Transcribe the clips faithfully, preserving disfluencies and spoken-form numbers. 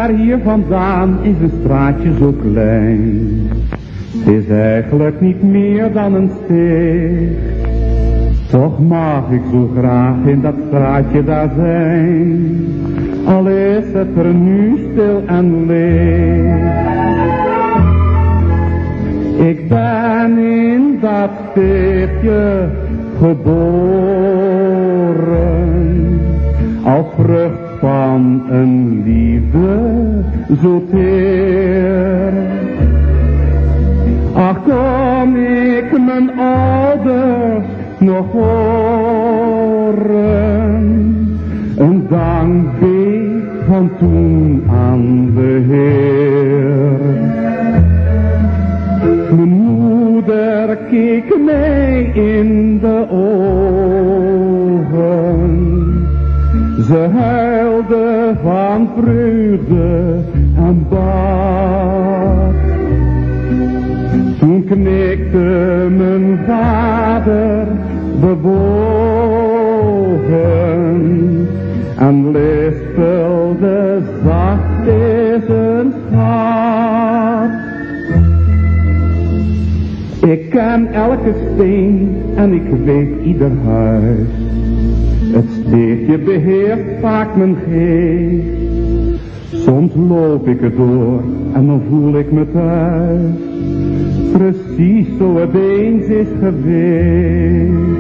ver hier vandaan is een straatje zo klein. Het is eigenlijk niet meer dan een steeg. Toch mag ik zo graag in dat straatje daar zijn, al is het er nu stil en leeg. Ik ben in dat steegje geboren, als vrucht van een liefde zo teer. Ach, kom ik mijn ouders nog horen, een dankbeet van toen aan de Heer. Mijn moeder keek mij in de ogen, ze huilde van vreugde en bad. Toen knikte mijn vader bewogen en lispelde zacht is een schat. Ik ken elke steen en ik weet ieder huis. Het steegje beheert vaak mijn geest. Soms loop ik er door en dan voel ik me thuis. Precies zo het eens is geweest.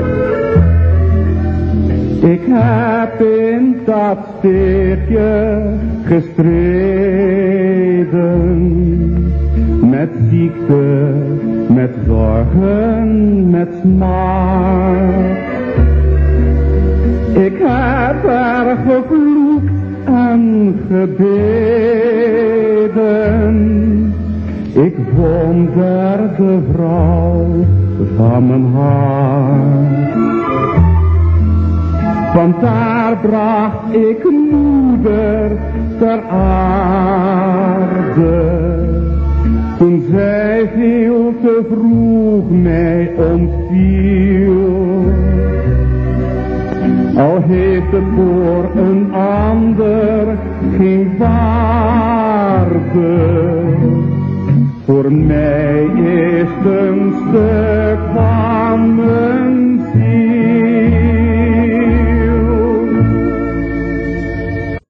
Ik heb in dat steegje gestreden, met ziekte, met zorgen, met smart. Ik heb er gevloekt en gebeden. Ik vond er de vrouw van mijn hart. Want daar bracht ik moeder ter aarde, toen zij veel te vroeg mij ontviel. Al heeft het voor een ander geen waarde, voor mij is